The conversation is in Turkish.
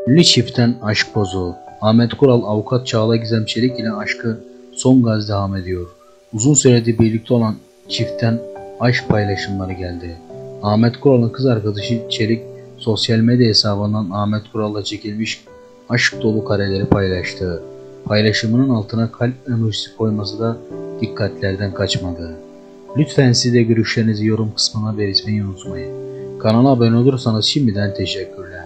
Ünlü çiftten aşk pozu. Ahmet Kural, avukat Çağla Gizem Çelik ile aşkı son gaz devam ediyor. Uzun süredir birlikte olan çiftten aşk paylaşımları geldi. Ahmet Kural'ın kız arkadaşı Çelik, sosyal medya hesabından Ahmet Kural'la çekilmiş aşk dolu kareleri paylaştı. Paylaşımının altına kalp emojisi koyması da dikkatlerden kaçmadı. Lütfen siz de görüşlerinizi yorum kısmına belirtmeyi unutmayın. Kanala abone olursanız şimdiden teşekkürler.